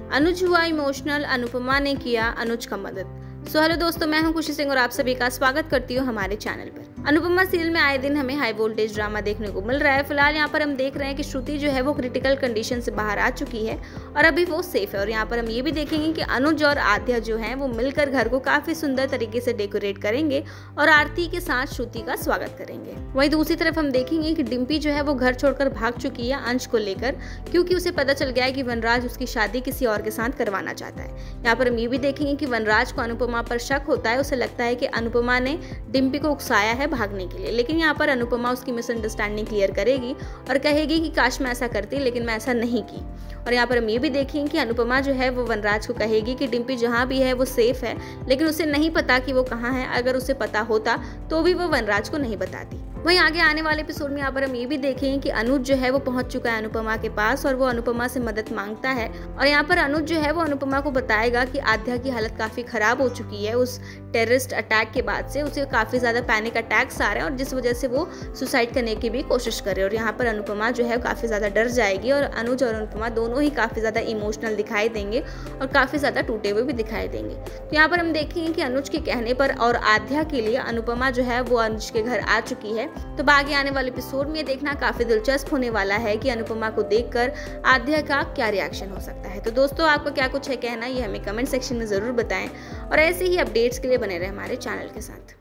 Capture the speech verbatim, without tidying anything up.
अनुज हुआ इमोशनल, अनुपमा ने किया अनुज का मदद। सो हेलो दोस्तों, मैं हूं खुशी सिंह और आप सभी का स्वागत करती हूं हमारे चैनल पर। अनुपमा सीरियल में आए दिन हमें हाई वोल्टेज ड्रामा देखने को मिल रहा है। फिलहाल यहाँ पर हम देख रहे हैं कि श्रुति जो है वो क्रिटिकल कंडीशन से बाहर आ चुकी है और अभी वो सेफ है। और यहाँ पर हम ये भी देखेंगे कि अनुज और आद्या जो है वो मिलकर घर को काफी सुंदर तरीके से डेकोरेट करेंगे और आरती के साथ श्रुति का स्वागत करेंगे। वहीं दूसरी तरफ हम देखेंगे कि डिम्पी जो है वो घर छोड़कर भाग चुकी है अंश को लेकर, क्योंकि उसे पता चल गया है कि वनराज उसकी शादी किसी और के साथ करवाना चाहता है। यहाँ पर हम ये भी देखेंगे कि वनराज को अनुपमा पर शक होता है। उसे लगता है कि अनुपमा ने डिम्पी को उकसाया है भागने के लिए, लेकिन यहाँ पर अनुपमा उसकी मिसअंडरस्टैंडिंग क्लियर करेगी और कहेगी कि काश मैं ऐसा करती, लेकिन मैं ऐसा नहीं की। और यहाँ पर हम ये भी देखेंगे कि अनुपमा जो है वो वनराज को कहेगी कि डिम्पी जहाँ भी है वो सेफ है, लेकिन उसे नहीं पता कि वो कहाँ है। अगर उसे पता होता तो भी वो वनराज को नहीं बताती। वहीं आगे आने वाले एपिसोड में यहाँ पर हम ये भी देखेंगे कि अनुज जो है वो पहुंच चुका है अनुपमा के पास और वो अनुपमा से मदद मांगता है। और यहाँ पर अनुज जो है वो अनुपमा को बताएगा कि आद्या की हालत काफी खराब हो चुकी है उस टेररिस्ट अटैक के बाद से। उसे काफी ज्यादा पैनिक अटैक्स आ रहे हैं और जिस वजह से वो सुसाइड करने की भी कोशिश कर रहे हैं। और यहाँ पर अनुपमा जो है काफी ज्यादा डर जाएगी और अनुज और अनुपमा दोनों ही काफी ज्यादा इमोशनल दिखाई देंगे और काफी ज्यादा टूटे हुए भी दिखाई देंगे। तो यहाँ पर हम देखेंगे कि अनुज के कहने पर और आद्या के लिए अनुपमा जो है वो अनुज के घर आ चुकी है। तो आगे आने वाले एपिसोड में देखना काफी दिलचस्प होने वाला है कि अनुपमा को देखकर आद्या का क्या रिएक्शन हो सकता है। तो दोस्तों, आपका क्या कुछ है कहना, ये हमें कमेंट सेक्शन में जरूर बताएं और ऐसे ही अपडेट्स के लिए बने रहे हमारे चैनल के साथ।